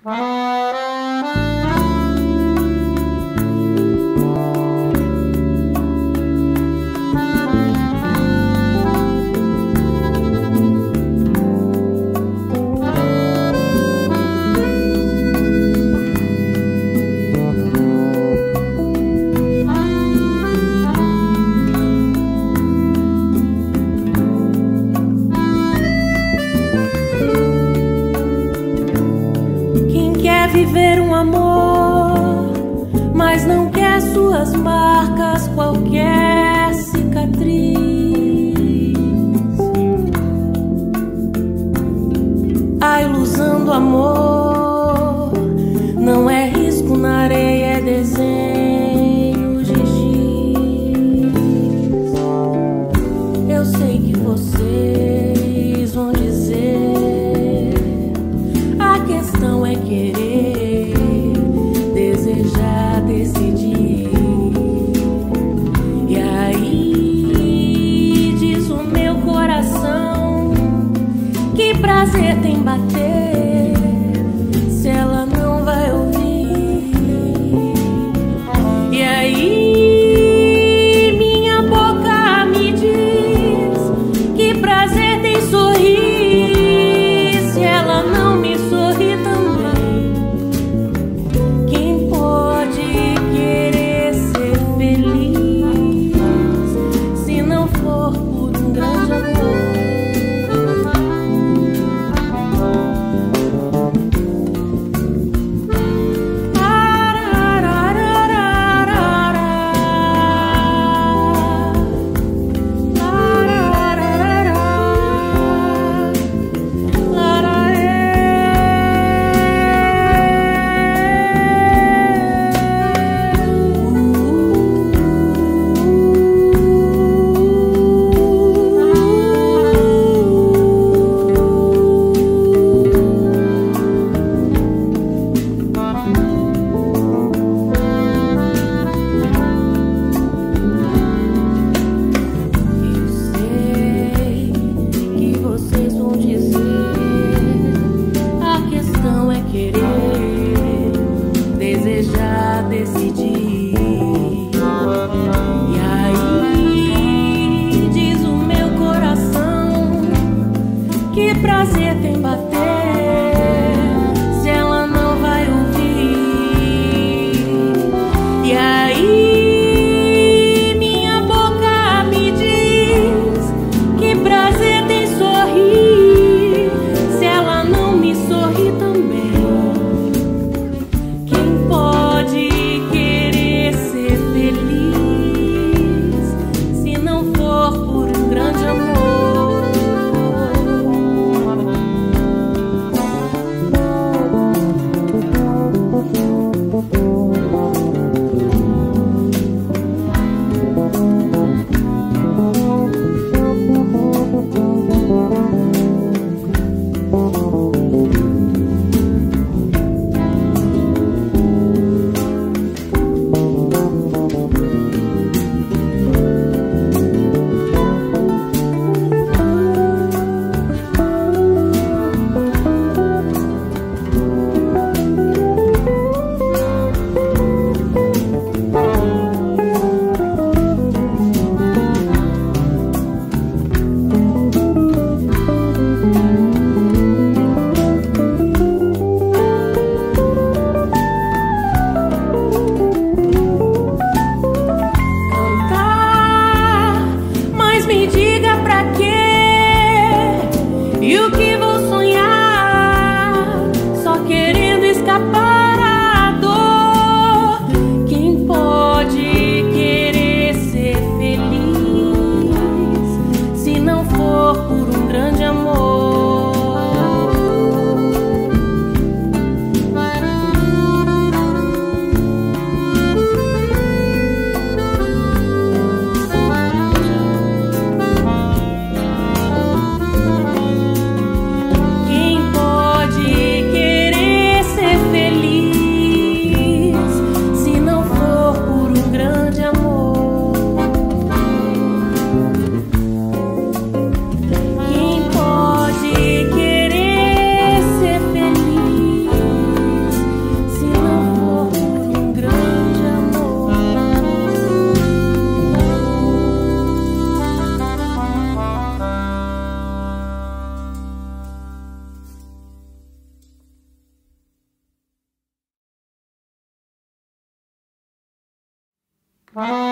Viver um amor, mas não quer suas marcas, qualquer cicatriz. A ilusão do amor não é risco na areia, é desenho de giz. Eu sei que vocês vão dizer, a questão é querer, desejar, decidir. E aí diz o meu coração, que prazer tem bater, se ela não vai ouvir. E aí minha boca me diz, que prazer tem sorrir, se ela não me sorri também. Ah.